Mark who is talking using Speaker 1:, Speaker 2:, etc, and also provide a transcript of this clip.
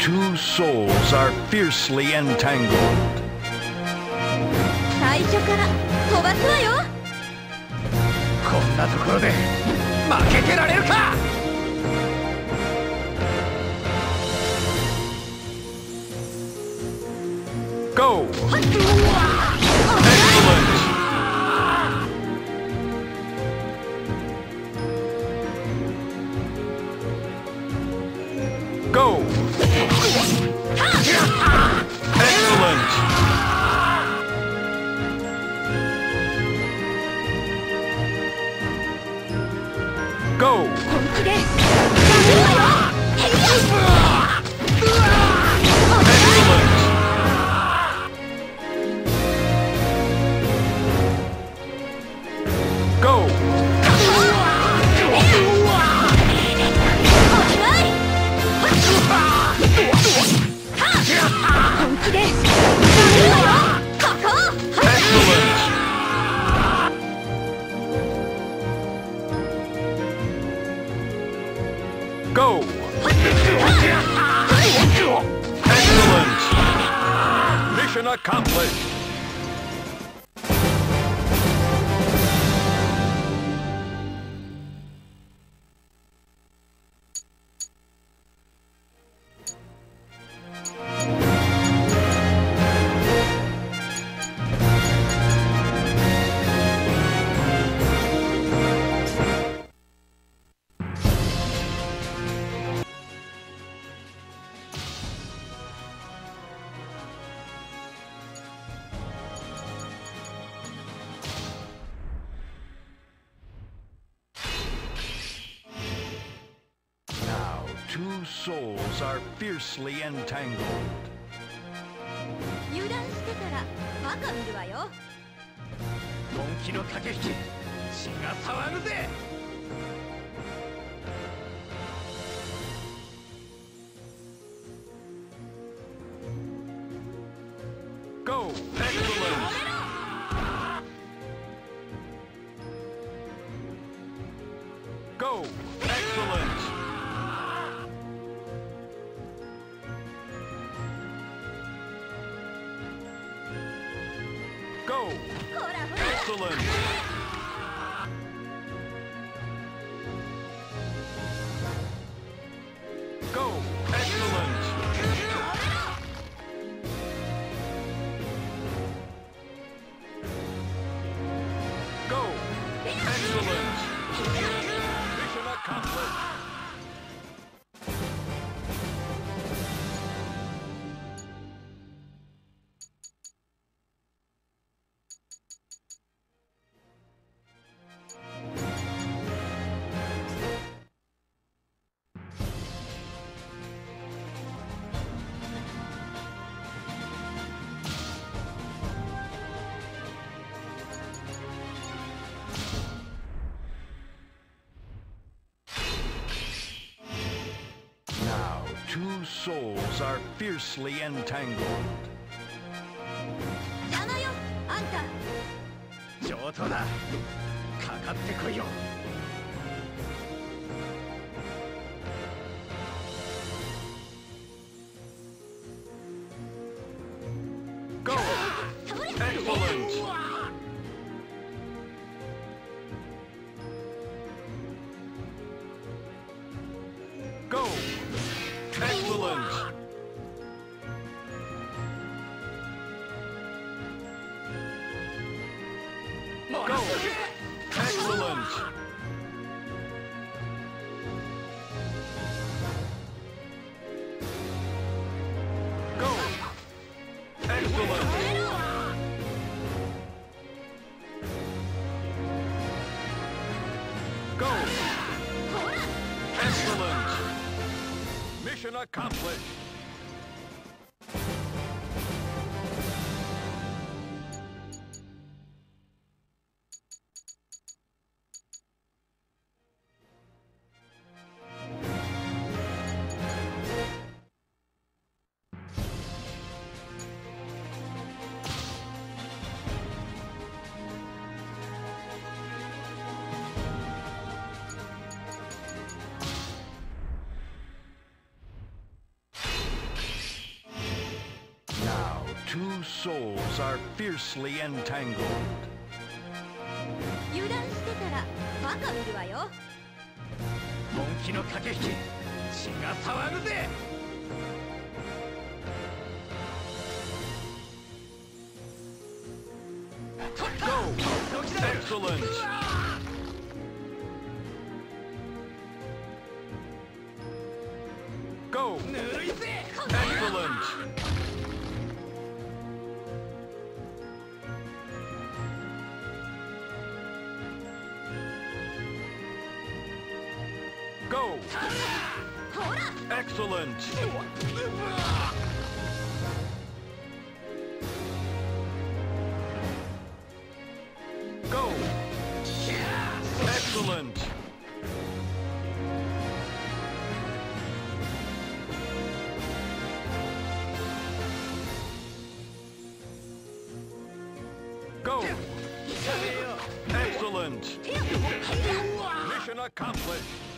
Speaker 1: two souls are fiercely entangled.
Speaker 2: 最初から飛ばすわよ。
Speaker 3: こんなところで負けてられるか。
Speaker 1: Go! Go! Excellent! Go!
Speaker 2: 本気で飛ぶわよ。
Speaker 1: Go! Go! Excellent! Mission accomplished! Two souls are fiercely entangled.
Speaker 2: 油断してたらバカ見るわよ。
Speaker 3: 本気の駆け引き、血が騒ぐぜ。
Speaker 1: Go! Excellent! Go! Excellent! Go!
Speaker 2: ほらほら。
Speaker 1: Excellent! Go! Excellent! Go! Excellent! Mission accomplished! Two souls are fiercely entangled.
Speaker 2: 邪魔よ、あんた。
Speaker 3: 上等だ。かかってこいよ。
Speaker 1: Go! Excellent! Go! Excellent! Go! Excellent! Go! Excellent! Go! Excellent! Mission accomplished! Two souls are fiercely entangled.
Speaker 2: 油断してたらバカ見るわよ。
Speaker 3: 本気の駆け引き、血が騒ぐぜ。
Speaker 1: Excellent. Go.
Speaker 3: ぬるいぜ。
Speaker 1: Excellent. Go.
Speaker 2: ほら
Speaker 1: Excellent. Go. Excellent. Go. Excellent. Mission accomplished.